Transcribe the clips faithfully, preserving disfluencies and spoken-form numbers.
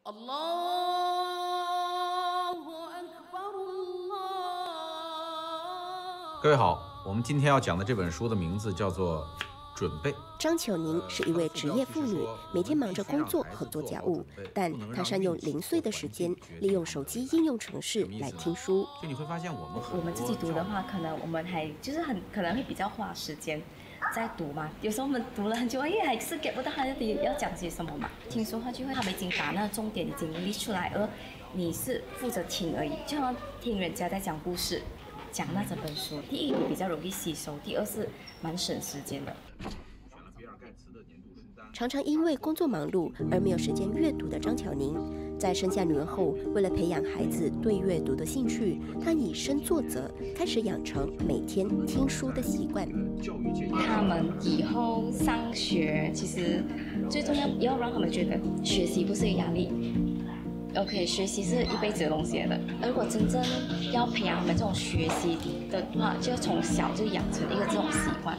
各位好，我们今天要讲的这本书的名字叫做《准备》。 张巧宁是一位职业妇女，每天忙着工作和做家务，但她善用零碎的时间，利用手机应用程式来听书。 就你会发现，我们我们自己读的话，可能我们还就是很可能会比较花时间在读嘛。有时候我们读了很久，哎，还是 get 不到他到底要讲些什么嘛。听说话就会，他们已经把那重点已经列出来，而你是负责听而已，就好像听人家在讲故事。讲那整本书，第一比较容易吸收，第二是蛮省时间的。 常常因为工作忙碌而没有时间阅读的张巧宁，在生下女儿后，为了培养孩子对阅读的兴趣，她以身作则，开始养成每天听书的习惯。 他们以后上学，其实最重要要让他们觉得学习不是压力。OK， 学习是一辈子的东西来的。如果真正要培养我们这种学习的话，就要从小就养成一个这种习惯。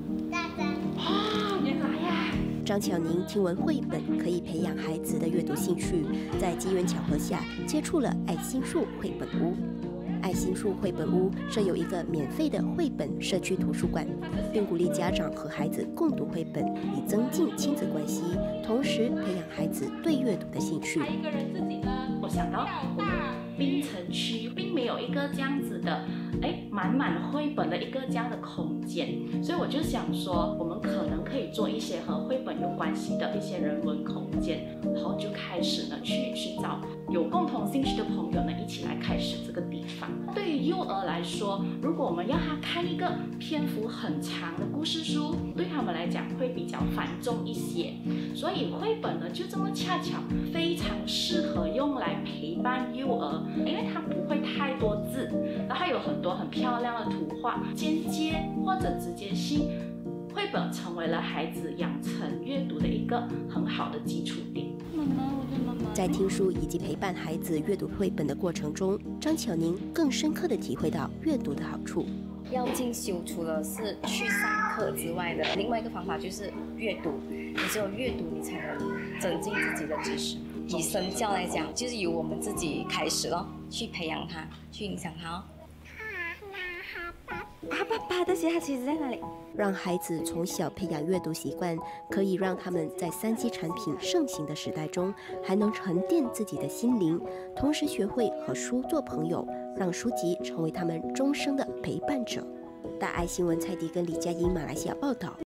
哦，原来呀！ 张巧宁听闻绘本可以培养孩子的阅读兴趣，在机缘巧合下接触了爱心树绘本屋。爱心树绘本屋设有一个免费的绘本社区图书馆，并鼓励家长和孩子共读绘本，以增进亲子关系，同时培养孩子对阅读的兴趣。 一个人自己呢，我想到我们槟城区并没有一个这样子的，哎，满满绘本的一个这样的空间，所以我就想说，我们可能可以做一些和绘本有关系的一些人文空间，然后就开始呢去寻找有共同兴趣的朋友呢，一起来开始这个地方。对于幼儿来说，如果我们要他看一个篇幅很长的故事书，对他们来讲会比较繁重一些，所以绘本呢就这么恰巧非常适合用来陪伴幼儿，因为它不会太多字，然后它有很多很漂亮的图画，间接或者直接性，绘本成为了孩子养成阅读的一个很好的基础点。妈妈，我的妈妈。 在听书以及陪伴孩子阅读绘本的过程中，张巧宁更深刻地体会到阅读的好处。 要进修除了是去上课之外的另外一个方法就是阅读，你只有阅读你才能增进自己的知识。以身教来讲，就是由我们自己开始咯，去培养它，去影响它哦。他爸爸的鞋，他其实在哪里？ 让孩子从小培养阅读习惯，可以让他们在三 C 产品盛行的时代中，还能沉淀自己的心灵，同时学会和书做朋友，让书籍成为他们终生的陪伴者。大爱新闻蔡迪跟李佳莹马来西亚报道。